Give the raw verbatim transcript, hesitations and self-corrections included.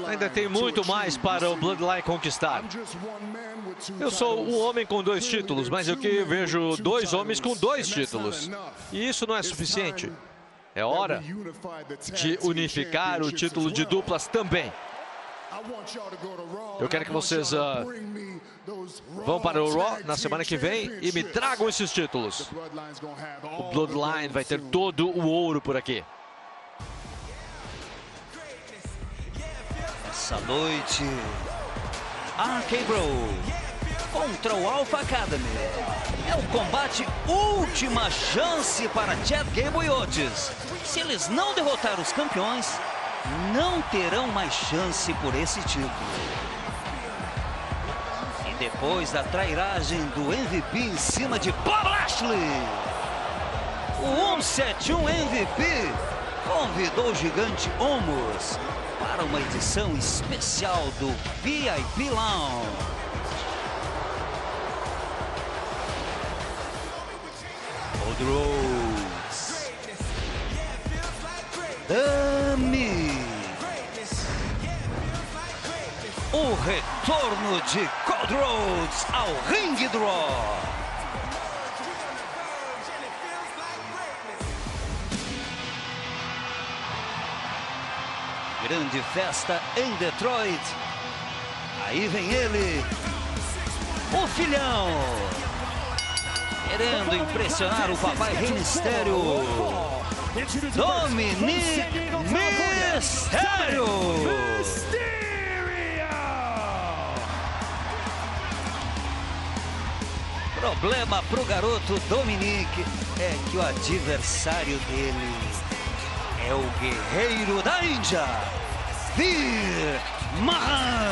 Ainda tem muito mais para o Bloodline conquistar. Eu sou um homem com dois títulos, mas eu que vejo dois homens com dois títulos. E isso não é suficiente. É hora de unificar o título de duplas também. Eu quero que vocês uh, vão para o Raw na semana que vem e me tragam esses títulos. O Bloodline vai ter todo o ouro por aqui. Essa noite, R K-Bro contra o Alpha Academy. É o combate última chance para Chad Gable e Otis. Se eles não derrotar os campeões, não terão mais chance por esse título. E depois da trairagem do M V P em cima de Bob Lashley, o cento e setenta e um M V P convidou o gigante Omos para uma edição especial do V I P Lounge. Cody Rhodes, The Miz, o retorno de Cody Rhodes ao ringue do Raw. Grande festa em Detroit. Aí vem ele, o filhão, querendo impressionar o papai Rei Mistério, Dominic Mysterio. Problema pro garoto Dominic é que o adversário dele é o guerreiro da Índia, Veer Mahaan.